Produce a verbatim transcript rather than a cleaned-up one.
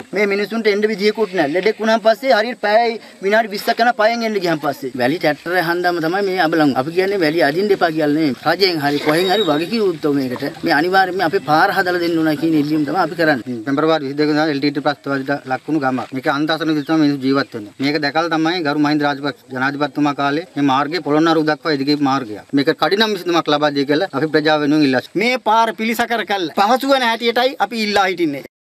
මේ මිනිසුන්ට එන්න විදියකුත් නැහැ. ලෙඩෙක් වුණාන් පස්සේ හරියට පැය විනාඩි විස්සක් යන පයෙන් එන්න ගියන් පස්සේ වැලි ට්‍රැක්ටරේ හන්දාම තමයි මේ අබලන්. අපි කියන්නේ වැලි අදින්න එපා කියලා නෙමෙයි. රජයෙන් හරි කොහෙන් හරි වගකීම් උත්තම මේකට. මේ අනිවාර්යයෙන්ම අපේ පාර හදලා දෙන්න ඕන කියන ඉල්ලීම තමයි අපි කරන්නේ. පෙබරවාරි විසිදෙක වෙනිදා එල් ටී ටී ප්‍රස්තාවයට ලක්වුණු ගමක්. මේක අන්තසන විදිහට තමයි මිනිස්සු ජීවත් වෙන්නේ. මේක දැකලා තමයි ගරු මහින්ද රාජපක්ෂ ජනාධිපතිතුමා කාලේ මේ මාර්ගය පොළොන්නරුව දක්වා ඉදිගේ මාර්ගයක්. මේක කඩිනම් විසඳුමක් ලබා දී කියලා අපි ප්‍රජාව වෙනුවෙන් ඉල්ලා සිටිනවා. මේ පාර පිළිසකර කළා. පහසු වෙන හැටියටයි අපි ඉල්ලා හිටින්නේ.